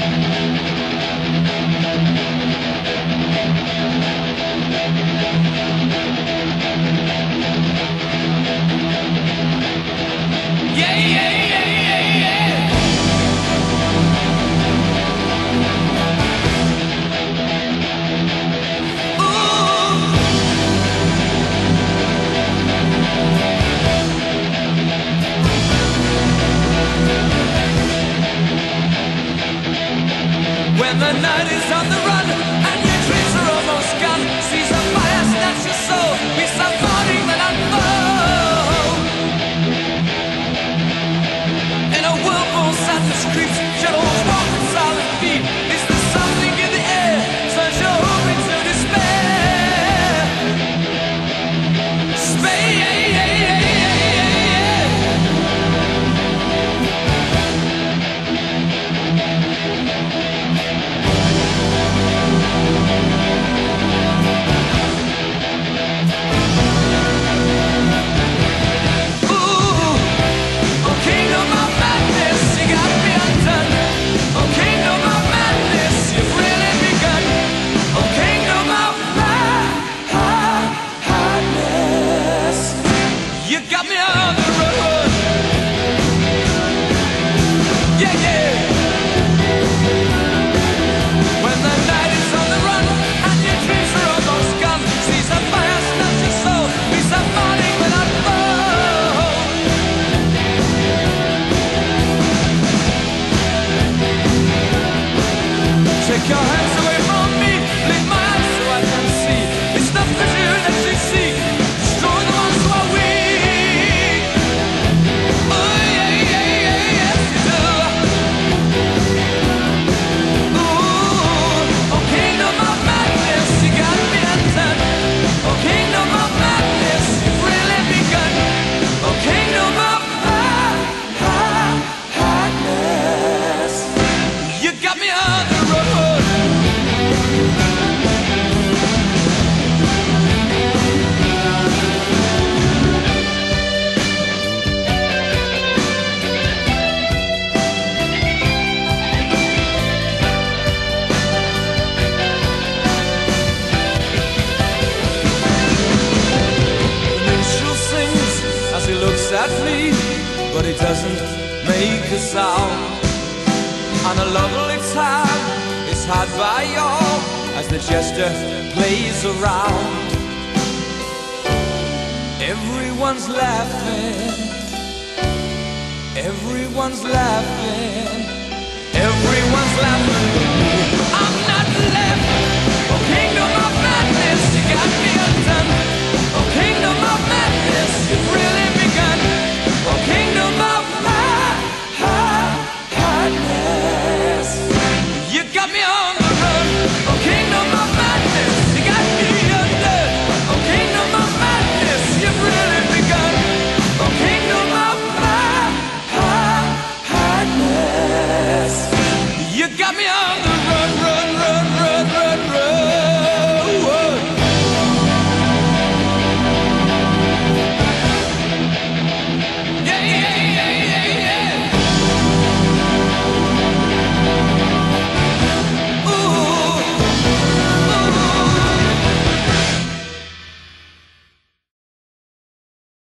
When the night is on the run and your dreams are almost gone, sees a fire snatch your soul, we start fighting the unfold. In a whirlpool, sadness creeps, shadows walk with silent feet. Is there something in the air, turns your hope into despair? Kingdom of madness, you got me undone. Oh, kingdom of madness, you've really begun. Oh, kingdom of madness, you got me on the road. Yeah, yeah. When the night is on the run and your dreams are almost gone, sees the fire snatch your soul, we start fighting without foe. Take your hands away from me, blink my eyes so I can see. It's the vision that you seek, destroy the ones who are weak. Oh yeah, yeah, yeah, yes you do. Ooh, oh kingdom of madness, you got me undone. Oh kingdom of madness, you've really begun. Oh kingdom of madness, you got me on the road. As he looks at me, but he doesn't make a sound. On a lovely time is had by all as the jester plays around. Everyone's laughing, everyone's laughing, everyone's laughing.